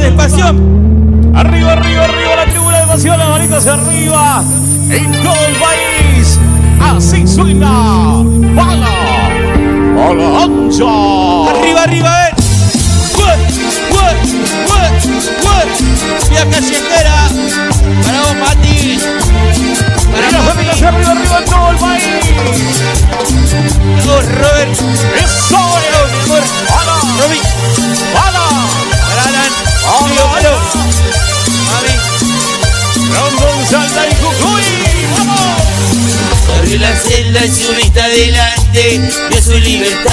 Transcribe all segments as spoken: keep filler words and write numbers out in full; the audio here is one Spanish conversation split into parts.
de Pasión. Arriba, arriba, arriba la tribuna de Pasión, las manitas arriba. En todo el país. Así suena. Bala. Bala ancha. Arriba, arriba, a ver. Ué, ué, ué, ué. Vía callejera. Para vos, Mati. Para y las manitas arriba, arriba en todo el país. vos, Robert. Eso es. Mi amor. Bala. Roby. Bala. Para Alan. Bala. Palo. Mami. Rondón, Salta y Jujuy. ¡Vamos! Abrió la celda y su vista adelante de su libertad.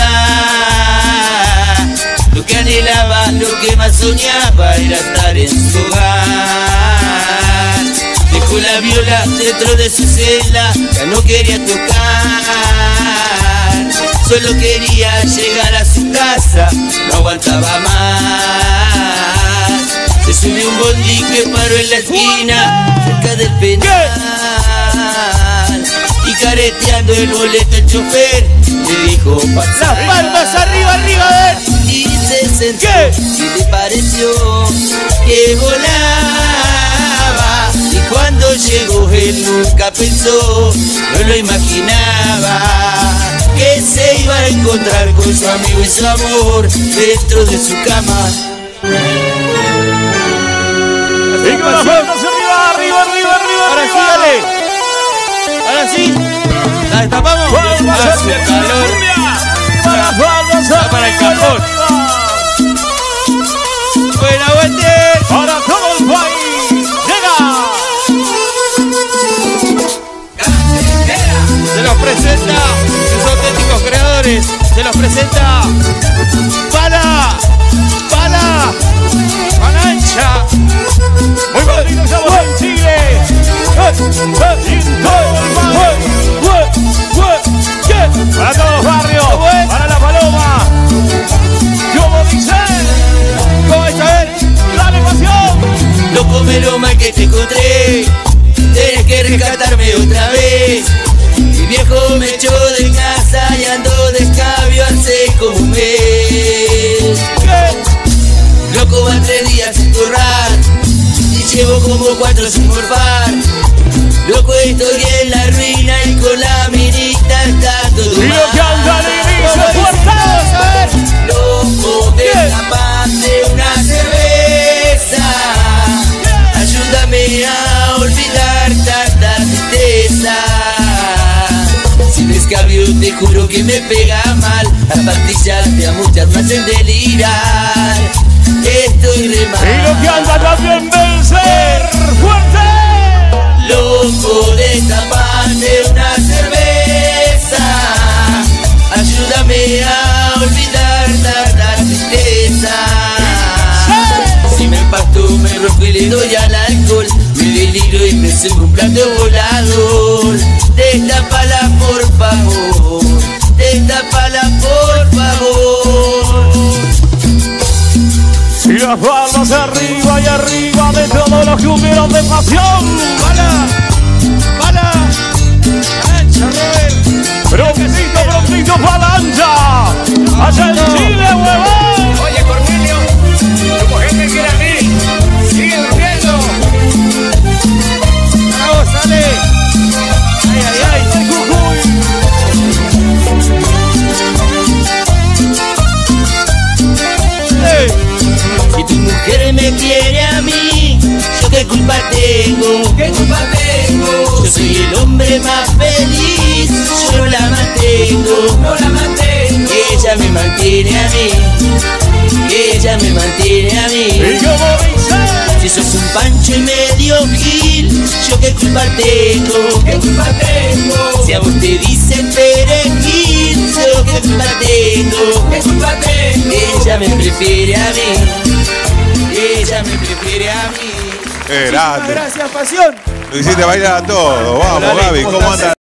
Lo que anhelaba, lo que más soñaba era estar en su hogar. Dejó la viola dentro de su celda, ya no quería tocar. Solo quería llegar a su casa, no aguantaba más. Se subió un bondi que paró en la esquina, cerca del penal. Y careteando el boleto el chofer le dijo pasar. Las palmas arriba, arriba, a ver. Y se sentó. ¿Qué? Y le pareció que volaba. Y cuando llegó él nunca pensó, no lo imaginaba, que se iba a encontrar con su amigo y su amor dentro de su cama. Y con las manos arriba, arriba, arriba, arriba. Ahora sí, dale. Ahora sí, la destapamos. Hace calor. Va para el cajón. Buen aguante. Para todo el país. Llega. Se los presenta sus auténticos creadores. Se los presenta Bala. Bala. Manancha. Muy bonito, estamos en Chile. Para todos los barrios, para la Paloma. ¿Cómo dice? ¿Cómo es? A ver, dale pasión. loco me lo mal que te encontré. Tienes que rescatarme otra vez. Mi viejo me echó de casa y ando de escabio hace como un mes. Loco va tres días sin currar y llevo como cuatro sin morfar. Loco estoy en la ruina y con la minita está todo Y lo que anda mal. alegría, fuerza. A ver. Loco, destapate una cerveza. Ayúdame a olvidar tanta tristeza. Si me escabio te juro que me pega mal. Las pastillas de a muchas me hacen delirar. Estoy re mal. Y lo que anda también vencer. Fuerte. Loco, destapate una cerveza. Ayúdame a olvidar tanta tristeza. Si me empasto me rojo y le doy al alcohol. Me deliro y me sirvo un plato volador. Destapala por favor. Destapala por favor. Y las palmas arriba y arriba de todos los cumbieros de pasión. Bala, bala, ancha, Robert. Prontito, prontito, palancha. Allá en Chile, huevón. Oye, Cornelio, como gente quiere a mí, sigue durmiendo. Para vos, sale. Ay, ay, ay. Si tu mujer me quiere a mí, yo qué culpa tengo. ¿Qué culpa tengo? Yo soy el hombre más feliz, yo no la mantengo. No la mantengo. Ella me mantiene a mí. Ella me mantiene a mí. Y como dice. Si sos un pancho y medio gil, yo qué culpa tengo. ¿Qué culpa tengo? Si a vos te dicen perejil, yo qué culpa tengo. ¿Qué culpa tengo? Ella me prefiere a mí. Ella me prefiere a mí. Qué grande. Gracias, pasión. Lo hiciste bailar a todos. Vamos, Dale, Gaby, ¿cómo ¿cómo estás? andas?